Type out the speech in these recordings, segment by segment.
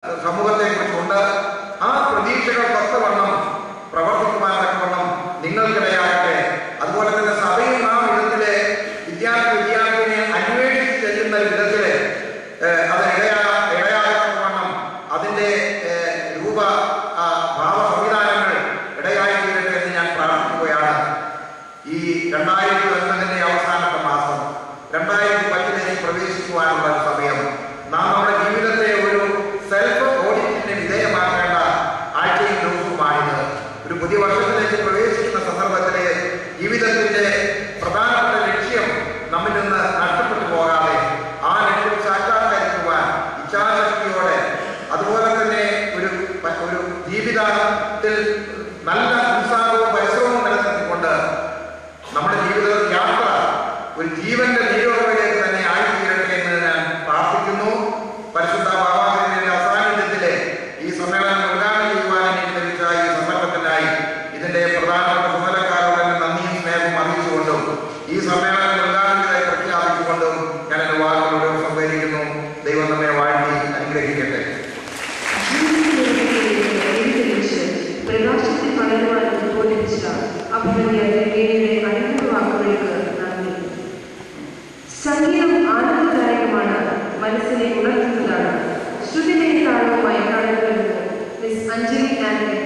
സമൂഹത്തെക്കുറിച്ചുണ്ട്. ആ പ്രതീക്ഷകൾ തക്കവണ്ണം പ്രവർത്തിക്കുവാൻ തക്കവണ്ണം നിങ്ങൾക്കിടയാകട്ടെ. അതുപോലെ തന്നെ സഭയും ആ വിധത്തിലെ വിദ്യാർത്ഥിനെ അന്വേഷിച്ച് ചെല്ലുന്ന വിധത്തില് അത് ഇടയാകത്തക്കവണ്ണം അതിൻ്റെ ഭാവ സംവിധാനങ്ങൾ ഇടയായി തീരട്ടെ എന്ന് ഞാൻ പ്രാർത്ഥിക്കുകയാണ്. ഈ 2009 അവസാനത്തെ മാസം 2010 പ്രവേശിക്കുവാനുള്ള സമയം നാം നമ്മുടെ ജീവിതത്തെ ഒരു സെൽഫ് ഓഡിറ്റിന് വിധേയമാക്കേണ്ട ആഴ്ചയും ദിവസവുമാണിത്. ഒരു പുതിയ വർഷത്തിലേക്ക് പ്രവേശിക്കുന്ന സന്ദർഭത്തിലെ ജീവിതത്തിന്റെ പ്രധാനപ്പെട്ട ലക്ഷ്യം നമ്മിൽ നിന്ന് നഷ്ടപ്പെട്ടു പോകാതെ ആ ലക്ഷ്യം സാക്ഷാത്കരിക്കുവാൻ ഇച്ഛാശക്തിയോടെ, അതുപോലെ തന്നെ ഒരു ജീവിതത്തിൽ നല്ല ഉത്സാഹവും പരിശ്രമവും നിലനിർത്തിക്കൊണ്ട് നമ്മുടെ ജീവിത യാത്ര ഒരു ജീവന്റെ നീരോറവിലേക്ക് തന്നെ ആയിത്തീരട്ടെ എന്ന് ഞാൻ പ്രാർത്ഥിക്കുന്നു. പരിശുദ്ധ ബാബാവിന്റെ അസാന്നിധ്യത്തിലെ ഈ സമ്മേളനം ഉദ്ഘാടനം ചെയ്യുവാൻ എനിക്ക് ലഭിച്ച ഈ സന്ദർഭത്തിനായി ഇതിന്റെ പ്രധാനപ്പെട്ട ചുമതലക്കാരോട് നന്ദിയും സ്നേഹവും അറിയിച്ചുകൊണ്ടും ഈ സമ്മേളനം ഉദ്ഘാടനത്തിനായി പ്രഖ്യാപിച്ചുകൊണ്ടും ഞാൻ എന്റെ വാക്കുകളോട് സംവദിക്കുന്നു. ദൈവം നമ്മെ വാഴ്ത്തി അനുഗ്രഹിക്കട്ടെ. പ്രകാശത്തിൽ വളരുവാൻ ഉദ്ബോധിച്ച അഭിനന്ദയുടെ അനുഗ്രഹ വാക്കുകൾക്ക് നന്ദി. സംഗീതം ആനന്ദദായകമാണ്, മനസ്സിനെ ഉണർത്തുന്നതാണ്. ശ്രുതിലേക്കാളുമായി കടന്നുവരുന്നത് മിസ് അഞ്ജലി ആൻഡ്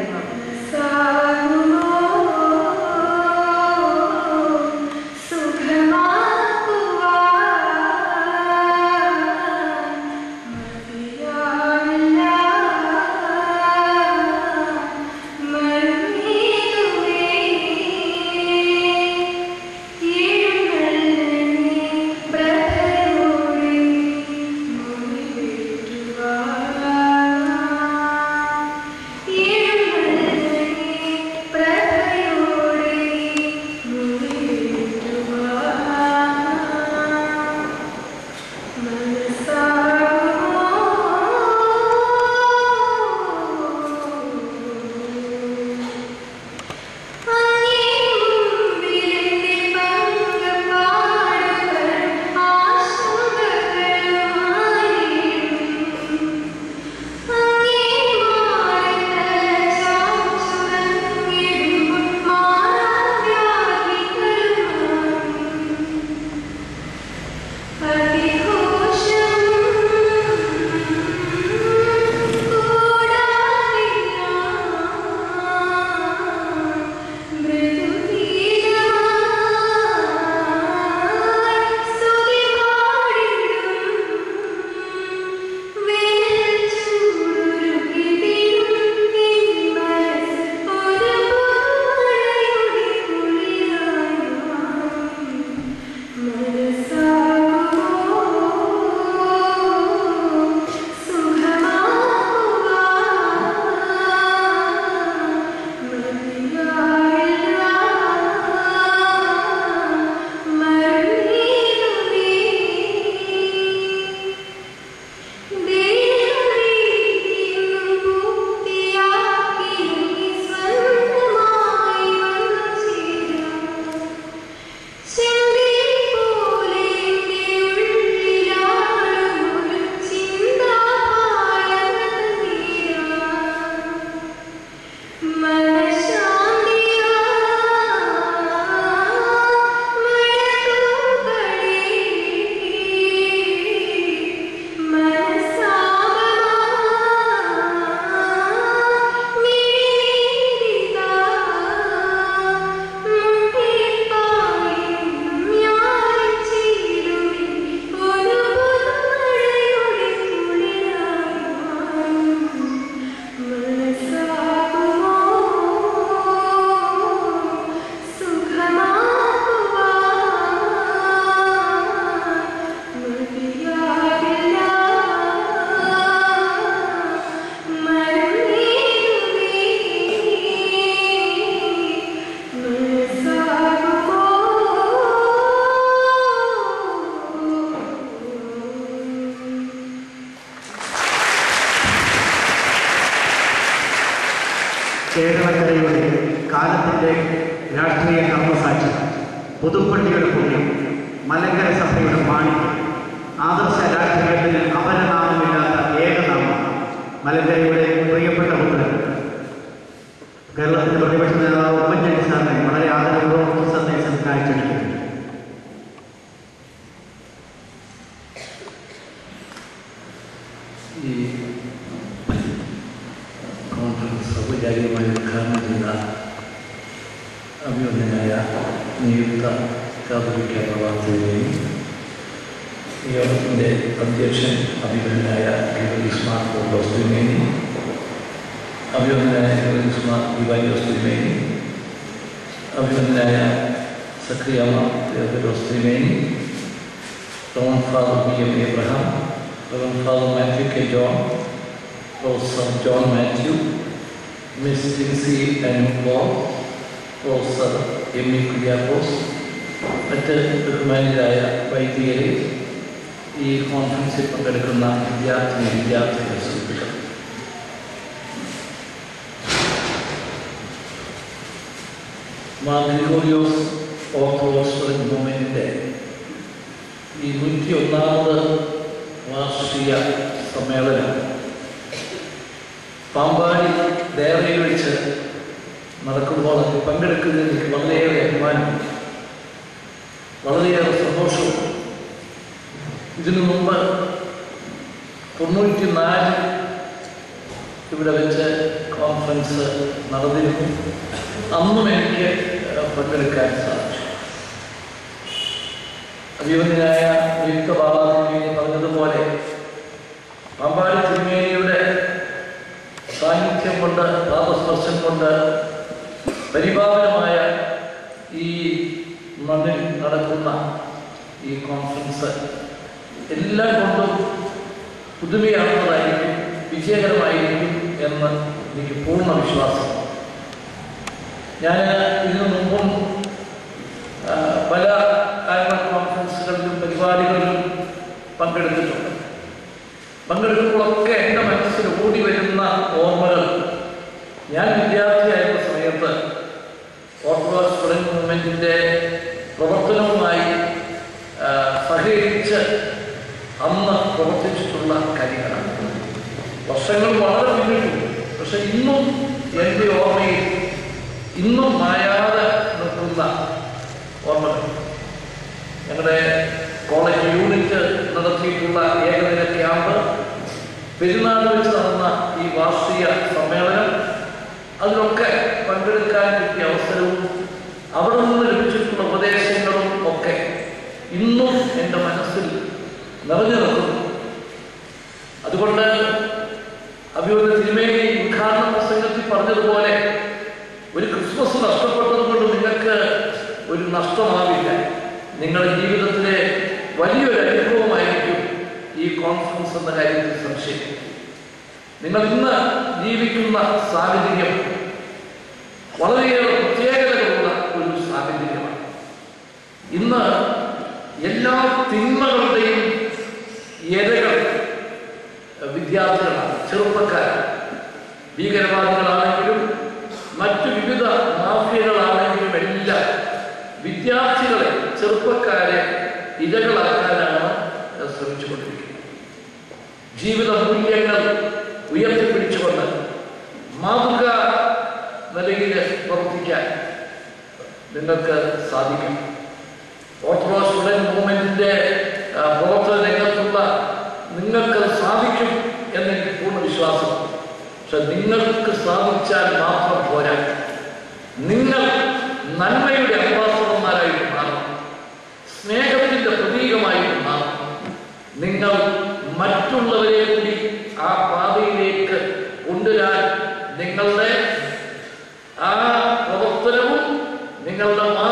കേരളക്കരയുടെ കാലത്തിൻ്റെ രാഷ്ട്രീയ കർമ്മസാക്ഷി, പുതുപ്പള്ളിയുടെ പുണ്യം, മലങ്കര സഭയുടെ മാണിക്യം, ആദർശ രാഷ്ട്രീയത്തിന് അപരനാമമില്ലാത്ത ഏകനാമം, മലങ്കരയുടെ പ്രിയപ്പെട്ട പുത്രൻ കേരളത്തിൻ്റെ പ്രതിപക്ഷ നേതാവ് ഉമ്മൻചാണ്ടി സാറിനെ വളരെ ആദരപൂർവ്വം സന്ദേശം കാഴ്ചവെക്കുന്നു. ഈ കോൺഫറൻസ് ഔപചാരികമായി ഉദ്ഘാടനം ചെയ്ത അഭിനന്ദനായ നിയുക്ത കാതോലിക്ക പ്രവാസിയെയും യോഗത്തിൻ്റെ അധ്യക്ഷൻ അഭിനന്ദനായ ഗീവർഗീസ് മാർ പൗലോസ് തിരുമേനി, അഭിനന്ദനായ ഗീവർഗീസ് മാർ ഇവാനിയോസ് തിരുമേനി, അഭിനന്ദനായ സക്രിയ മാർ തെയോഫിലോസ് തിരുമേനി, reverend father P M. Abraham, reverend father Mathew K John, professor John Mathew, Miss Jincy അനുപോ, പ്രൊഫസർ എം ഇ കുര്യാക്കോസ്, മറ്റ് ബഹുമാനിതരായ വൈദികരെ, ഈ കോൺഫറൻസിൽ പങ്കെടുക്കുന്ന വിദ്യാർത്ഥികളെ സുഹൃത്തുക്കൾ, മാർ ഗ്രിഗോറിയോസ് ഓർത്തഡോക്സ് മൂവ്മെൻറ്റിൻ്റെ ഈ 101ാമത് വാർഷിക സമ്മേളനം പാമ്പാടി ദേവയിൽ വെച്ച് നടക്കുമ്പോൾ പങ്കെടുക്കുന്നതിൽ എനിക്ക് വളരെയേറെ അഭിമാനം, വളരെയേറെ സന്തോഷവും. ഇതിനു മുമ്പ് 94 ഇവിടെ വെച്ച് കോൺഫറൻസ് നടന്നിരുന്നു. അന്നും എനിക്ക് പങ്കെടുക്കാൻ സാധിച്ചു. അഭിമന്യനായ നിയുക്ത ബാബാതിരുമേനി പറഞ്ഞതുപോലെ പാമ്പാടി തിരുമേനിയുടെ സാന്നിധ്യം കൊണ്ട്, പാദസ്പർശം കൊണ്ട് പരിപാവനമായ ഈ മണ്ണിൽ നടക്കുന്ന ഈ കോൺഫറൻസ് എല്ലാം കൊണ്ടും പുതുമയാർന്നതായിരിക്കും, വിജയകരമായിരിക്കും എന്ന് എനിക്ക് പൂർണ്ണ വിശ്വാസം. ഞാൻ ഇതിനു മുമ്പും പല ആനുവൽ കോൺഫറൻസുകളിലും പരിപാടികളിലും പങ്കെടുത്തിട്ടുണ്ട്. പങ്കെടുക്കുമ്പോഴൊക്കെ എൻ്റെ മനസ്സിൽ ഓടി വരുന്ന ഓർമ്മകൾ, ഞാൻ വിദ്യാർത്ഥിയായിരുന്ന സമയത്ത് ഓർത്തഡോക്സ് സ്റ്റുഡൻറ് മൂവ്മെൻറ്റിൻ്റെ പ്രവർത്തനവുമായി സഹകരിച്ച് അന്ന് പ്രവർത്തിച്ചിട്ടുള്ള കാര്യങ്ങളാണ്. വർഷങ്ങൾ വളരെ പിന്നിട്ടു, പക്ഷെ ഇന്നും എൻ്റെ ഓർമ്മയിൽ ഇന്നും മായാതെ നിൽക്കുന്ന ഓർമ്മകൾ. ഞങ്ങളുടെ കോളേജ് യൂണിറ്റ് നടത്തിയിട്ടുള്ള ഏകദിന ക്യാമ്പ്, പെരുന്നാൾ വെച്ച് നടന്ന ഈ വാർഷിക സമ്മേളനം, അതിലൊക്കെ പങ്കെടുക്കാൻ കിട്ടിയ അവസരവും അവിടെ നിന്ന് ലഭിച്ചിട്ടുള്ള ഉപദേശങ്ങളും ഒക്കെ ഇന്നും എൻ്റെ മനസ്സിൽ നിറഞ്ഞു നിൽക്കുന്നു. അതുകൊണ്ട് അഭിമന്യ തിരുമേനി ഉദ്ഘാടന പ്രസംഗത്തിൽ പറഞ്ഞതുപോലെ ഒരു ക്രിസ്മസ് നഷ്ടപ്പെട്ടതുകൊണ്ട് നിങ്ങൾക്ക് ഒരു നഷ്ടമാവില്ല. നിങ്ങളുടെ ജീവിതത്തിലെ വലിയൊരു അനുഭവമായിരിക്കും ഈ കോൺഫറൻസ് എന്ന കാര്യത്തിൽ സംശയം. നിങ്ങൾ ഇന്ന് ജീവിക്കുന്ന സാഹചര്യം വളരെയേറെ പ്രത്യേകതകളുള്ള ഒരു സാഹചര്യമാണ്. ഇന്ന് എല്ലാ തിന്മകളുടെയും ഇരകൾ വിദ്യാർത്ഥികളാണ്, ചെറുപ്പക്കാരാണ്. ഭീകരവാദികളാണെങ്കിലും മറ്റു വിവിധ മാഫിയകളാണെങ്കിലും എല്ലാം വിദ്യാർത്ഥികളെ, ചെറുപ്പക്കാരെ ഇരകളാക്കാനാണ് ശ്രമിച്ചുകൊണ്ടിരിക്കുന്നത്. ജീവിത മൂല്യങ്ങൾ ഉയർത്തിപ്പിടിച്ചുകൊണ്ട് മാതൃക നിലയിൽ പ്രവർത്തിക്കാൻ നിങ്ങൾക്ക് സാധിക്കും. ഓർത്തഡോക്സ് സ്റ്റുഡൻറ് മൂവ്മെൻറ്റിൻ്റെ പ്രവർത്തന രംഗത്തുള്ള നിങ്ങൾക്കത് സാധിക്കും എന്നെനിക്ക് പൂർണ്ണ വിശ്വാസം. പക്ഷെ നിങ്ങൾക്ക് സാധിച്ചാൽ മാത്രം പോരാ, നിങ്ങൾ നന്മയുടെ അംബാസഡർമാരായിട്ട് മാറും, സ്നേഹത്തിൻ്റെ പ്രതീകമായിട്ട് മാറും. നിങ്ങൾ മറ്റുള്ളവരെ കൂടി ആ പാതയിലേക്ക് കൊണ്ടുവരാൻ നിങ്ങളുടെ